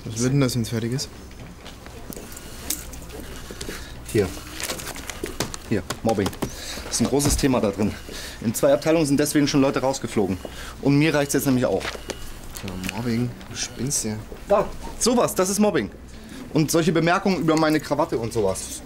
Was wird denn das, wenn es fertig ist? Hier. Hier, Mobbing. Das ist ein großes Thema da drin. In 2 Abteilungen sind deswegen schon Leute rausgeflogen. Und mir reicht's jetzt nämlich auch. Ja, Mobbing? Du spinnst ja. Da, sowas, das ist Mobbing. Und solche Bemerkungen über meine Krawatte und sowas.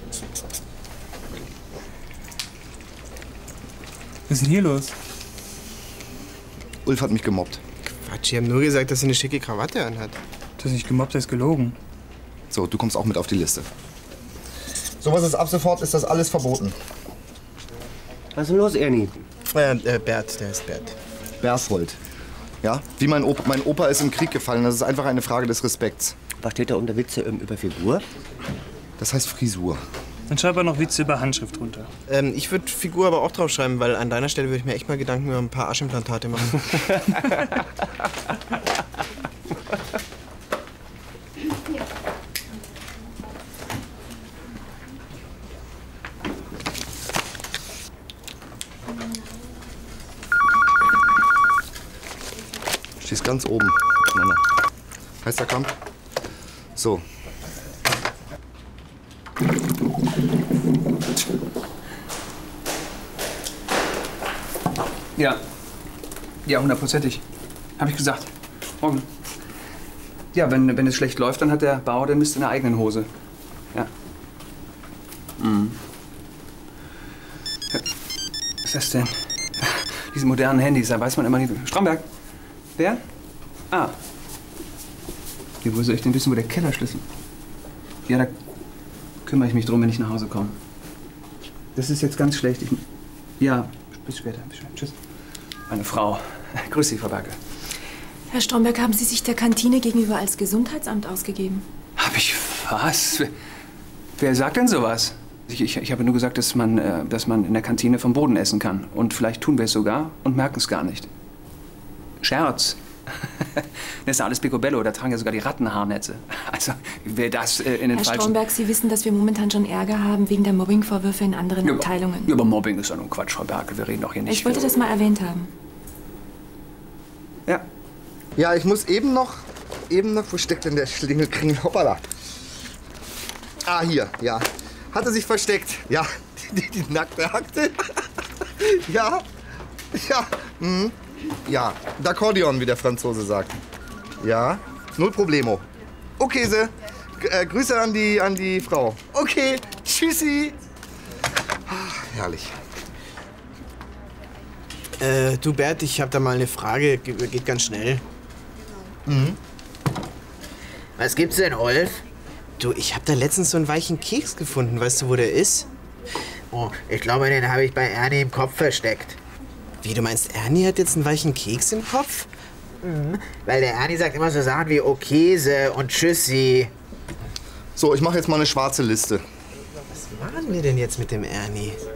Was ist denn hier los? Ulf hat mich gemobbt. Quatsch, ich hab nur gesagt, dass sie eine schicke Krawatte anhat. Du hast nicht gemobbt, hast gelogen. So, du kommst auch mit auf die Liste. Sowas ist ab sofort, ist das alles verboten. Was ist denn los, Ernie? Bert, der ist Bert. Berthold. Ja, wie mein Opa. Mein Opa ist im Krieg gefallen. Das ist einfach eine Frage des Respekts. Was steht da unter Witze über Figur? Das heißt Frisur. Dann schreib noch Witze über Handschrift runter. Ich würde Figur aber auch draufschreiben, weil an deiner Stelle würde ich mir echt mal Gedanken über ein paar Arschimplantate machen. Stehst ganz oben, Männer. Heißer Kampf. So. Ja. Ja, 100%. Hab ich gesagt. Morgen. Ja, wenn es schlecht läuft, dann hat der Bauer den Mist in der eigenen Hose. Ja. Mhm. Was ist das denn? Diese modernen Handys, da weiß man immer nicht. Stromberg? Wer? Ah. Ja, wo soll ich denn wissen, wo der Kellerschlüssel? Ja, da kümmere ich mich drum, wenn ich nach Hause komme. Das ist jetzt ganz schlecht. Ja, bis später. Bis später. Tschüss. Meine Frau. Grüß Sie, Frau Berke. Herr Stromberg, haben Sie sich der Kantine gegenüber als Gesundheitsamt ausgegeben? Hab ich was? Wer sagt denn sowas? Ich habe nur gesagt, dass man in der Kantine vom Boden essen kann. Und vielleicht tun wir es sogar und merken es gar nicht. Scherz. Das ist alles Picobello, da tragen ja sogar die Rattenhaarnetze. Also, wer das in den Herr falschen... Stromberg, Sie wissen, dass wir momentan schon Ärger haben wegen der Mobbingvorwürfe in anderen Abteilungen. Ja, aber Mobbing ist ja nun Quatsch, Frau Berke. Wir reden doch hier nicht... Ich wollte das mal erwähnt haben. Ja. Ja, ich muss eben noch, wo steckt denn der Schlingelkringel? Hoppala. Ah, hier, ja. Hat er sich versteckt. Ja, die nackte Akte. Ja, ja, ja, D'accordion, wie der Franzose sagt. Ja, null Problemo. Okay, Grüße an die Frau. Okay, tschüssi. Ach, herrlich. Du Bert, ich habe da mal eine Frage. Geht ganz schnell. Mhm. Was gibt's denn, Ulf? Du, ich habe da letztens so einen weichen Keks gefunden. Weißt du, wo der ist? Oh, ich glaube, den habe ich bei Ernie im Kopf versteckt. Wie, du meinst, Ernie hat jetzt einen weichen Keks im Kopf? Mhm, weil der Ernie sagt immer so Sachen wie Okese und Tschüssi. So, ich mache jetzt mal eine schwarze Liste. Was machen wir denn jetzt mit dem Ernie?